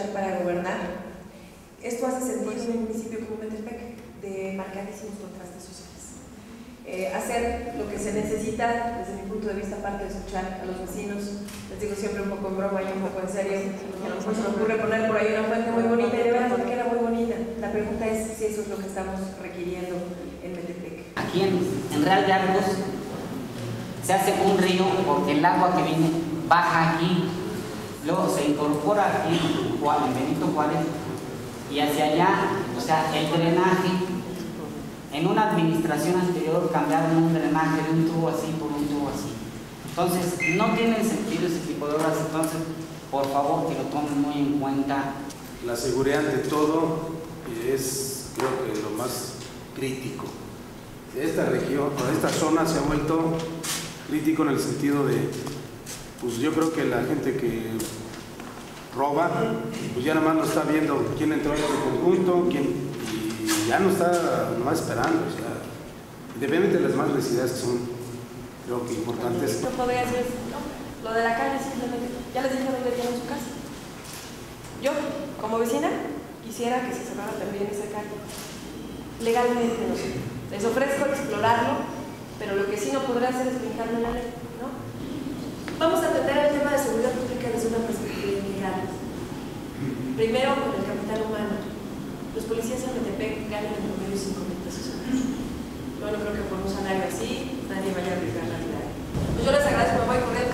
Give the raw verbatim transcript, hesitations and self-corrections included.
luchar para gobernar. Esto hace sentido en un municipio como Metepec, de marcadísimos contrastes sociales. Eh, hacer lo que se necesita, desde mi punto de vista, aparte de escuchar a los vecinos, les digo siempre un poco en broma y un poco en serio, que a lo mejor se me ocurre poner por ahí una fuente muy bonita y de verdad porque queda muy bonita. La pregunta es si eso es lo que estamos requiriendo en Metepec. Aquí en, en Real de Arcos se hace un río porque el agua que viene baja aquí, luego se incorpora aquí en Benito Juárez y hacia allá, o sea, el drenaje. En una administración anterior cambiaron un drenaje de un tubo así por un tubo así. Entonces, no tienen sentido ese tipo de obras, entonces, por favor, que lo tomen muy en cuenta. La seguridad ante todo es, creo que, lo más crítico. Esta región, esta zona se ha vuelto crítico en el sentido de, pues yo creo que la gente que roba, pues ya nada más no está viendo quién entró en el conjunto, quién, y ya no está nomás esperando, o sea, independientemente de las más necesidades que son, creo que importantes. No podría decir, no, lo de la calle simplemente, ya les dije dónde tienen su casa. Yo, como vecina, quisiera que se cerrara también esa calle. Legalmente, no sé. Les ofrezco explorarlo, pero lo que sí no podrá hacer es brincarme la ley, ¿no? Vamos a atender el tema de seguridad pública desde una perspectiva integral. Primero, con el capital humano. Los policías en Metepec ganan en promedio cinco mil pesos al mes. Yo no creo que por un salario así nadie vaya a arriesgar la vida. Pues yo les agradezco, me voy corriendo.